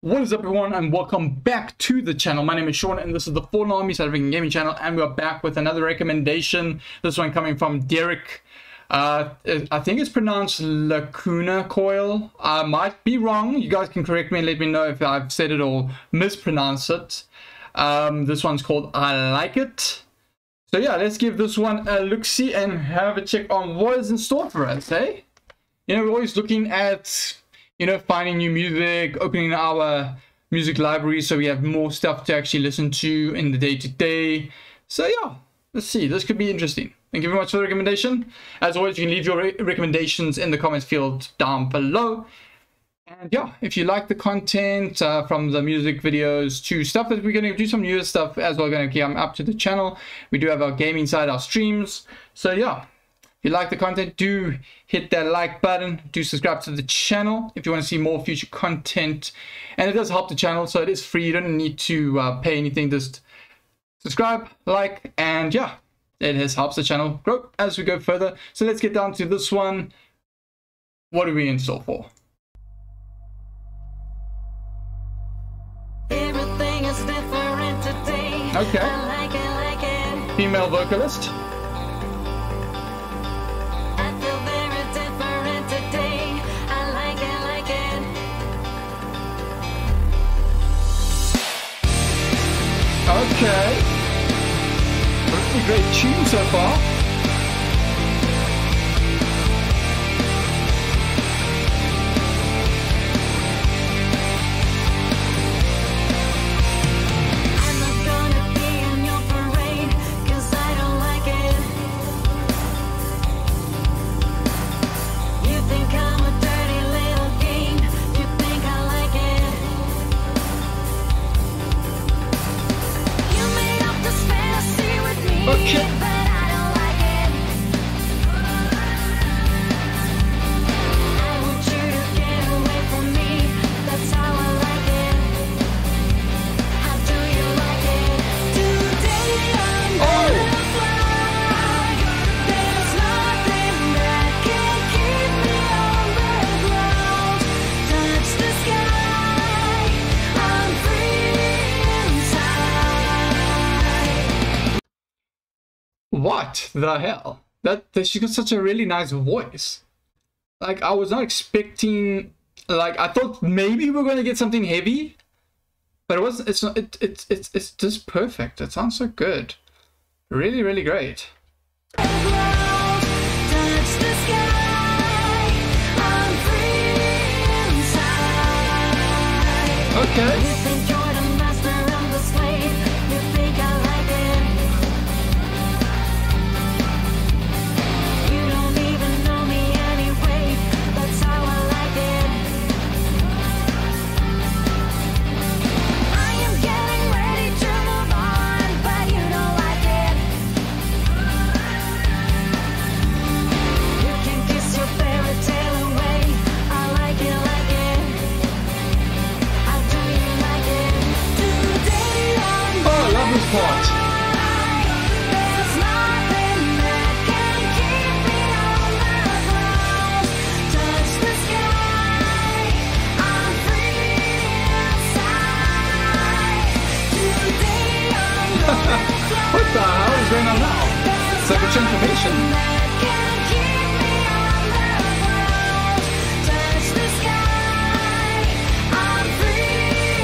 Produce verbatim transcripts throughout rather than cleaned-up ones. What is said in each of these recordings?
What is up, everyone, and welcome back to the channel. My name is Sean and this is the Fallen Army South African Gaming channel, and we're back with another recommendation. This one coming from Derek. uh I think it's pronounced LACUNA COIL. I might be wrong. You guys can correct me and let me know if I've said it or mispronounced it. Um this one's called I Like It. So yeah, let's give this one a look-see and have a check on what is in store for us, eh? You know, we're always looking at, you know, finding new music, opening our music library so we have more stuff to actually listen to in the day-to-day. So yeah, let's see. This could be interesting. Thank you very much for the recommendation. As always, you can leave your re recommendations in the comments field down below. And yeah, if you like the content uh, from the music videos to stuff that we're going to do, some newer stuff as well, going to come up to the channel. We do have our gaming side, our streams. So yeah, if you like the content, do hit that like button, do subscribe to the channel if you want to see more future content, and it does help the channel, so it is free. You don't need to uh, pay anything. Just subscribe, like, and yeah, it has helps the channel grow as we go further. So let's get down to this one. What are we in store for? Everything is different today. Okay. I like it, like it. Female vocalist. I feel very different today. I like it, like it. Okay. Pretty great tune so far. I'm not gonna be in your parade, 'cause I don't like it. You think I'm a dirty little game. You think I like it. You made up this fantasy with me. Okay. But I don't like it. I want you to get away from me. That's how I like it. How do you like it? Today I'm gonna fly. There's nothing that can keep me on the ground. Touch the sky. I'm free inside. What the hell? That, that she got such a really nice voice. Like, I was not expecting, like, I thought maybe we are going to get something heavy, but it wasn't. It's not. It, it's it's it's just perfect. It sounds so good. Really, really great. Touch the sky. I'm free inside. Okay. You think you're the master, I'm the slave. You think I like it. You don't even know me anyway. That's how I like it. I am getting ready to move on, but you don't like it. You can kiss your fairy tale away. I like it, like it. How do you like it? Today I'm Oh, I love this part. There's nothing that can keep me on the ground. Touch the sky. I'm free inside. Today I'm gonna fly. What the hell is going on now? It's like a transformation. That can keep me on the ground. Touch the sky. I'm free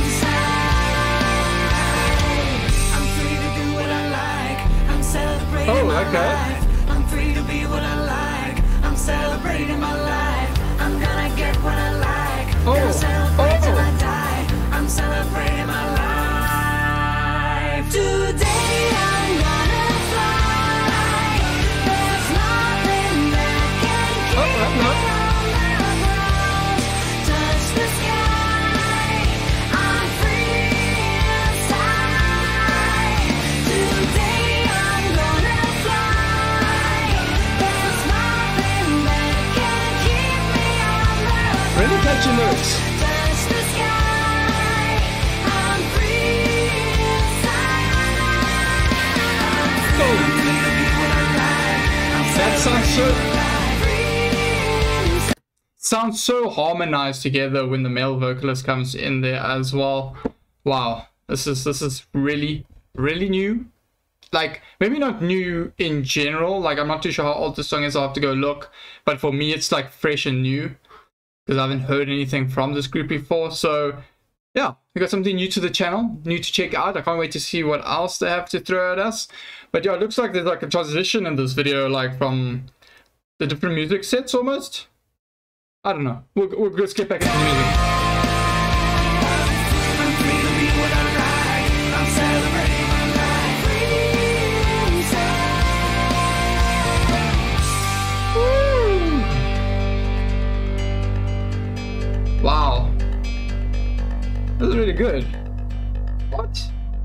inside. I'm free to do what I like. I'm celebrating Oh, my like that? life. I'm free to be what I like. I'm celebrating my life. I'm gonna get what I like. Oh, Gonna celebrate till I oh. die. I'm celebrating my life. Today I'm gonna fly. There's nothing that can keep Oh, uh, me no. on the ground. Touch the sky. I'm free inside. Today I'm gonna fly. There's nothing that can keep me on the ground. Really catchy lyrics. Touch the sky. I'm free inside. Oh, that sounds so sounds so harmonized together when the male vocalist comes in there as well. Wow, this is this is really really new. Like, maybe not new in general, like I'm not too sure how old this song is, I'll have to go look, but for me it's like fresh and new because I haven't heard anything from this group before. So yeah, we got something new to the channel, new to check out. I can't wait to see what else they have to throw at us. But yeah, it looks like there's like a transition in this video, like from the different music sets almost. I don't know. We'll, we'll just get back into the music. I'm free to be what I like. I'm celebrating my life. Woo! Wow. This is really good. What?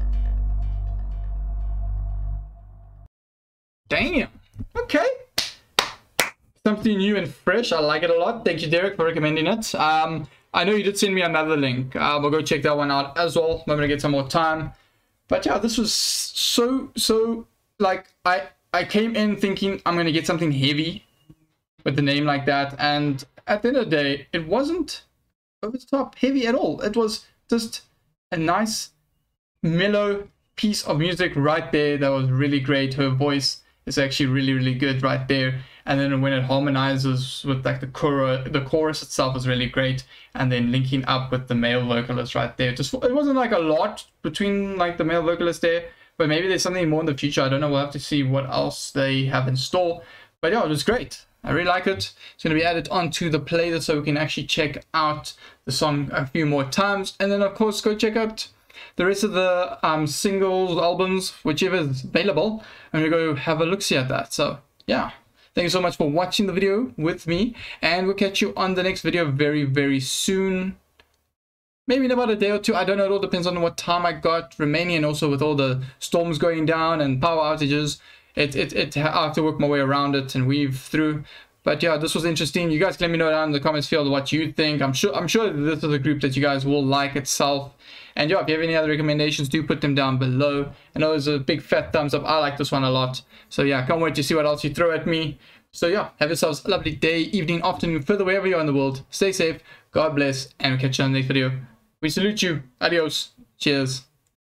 Damn. Okay. Something new and fresh. I like it a lot. Thank you, Derek, for recommending it. Um, I know you did send me another link. Uh, we'll go check that one out as well. I'm gonna get some more time. But yeah, this was so so like I I came in thinking I'm gonna get something heavy with the name like that, and at the end of the day, it wasn't over the top heavy at all. It was just a nice mellow piece of music right there that was really great. Her voice is actually really really good right there, and then when it harmonizes with like the chorus, the chorus itself is really great, and then linking up with the male vocalist right there. Just it wasn't like a lot between like the male vocalist there, but maybe there's something more in the future. I don't know. We'll have to see what else they have in store. But yeah, it was great. I really like it. It's going to be added onto the playlist so we can actually check out the song a few more times. And then, of course, go check out the rest of the um, singles, albums, whichever is available. And we go have a look-see at that. So, yeah. Thank you so much for watching the video with me. And we'll catch you on the next video very, very soon. Maybe in about a day or two. I don't know. It all depends on what time I got remaining. And also with all the storms going down and power outages. It, it, it, I have to work my way around it and weave through. But yeah, this was interesting. You guys can let me know down in the comments field what you think. I'm sure I'm sure this is a group that you guys will like itself. And yeah, if you have any other recommendations, do put them down below. I know there's a big fat thumbs up. I like this one a lot. So yeah, can't wait to see what else you throw at me. So yeah, have yourselves a lovely day, evening, afternoon, further wherever you are in the world. Stay safe, God bless, and we'll catch you on the next video. We salute you. Adios. Cheers.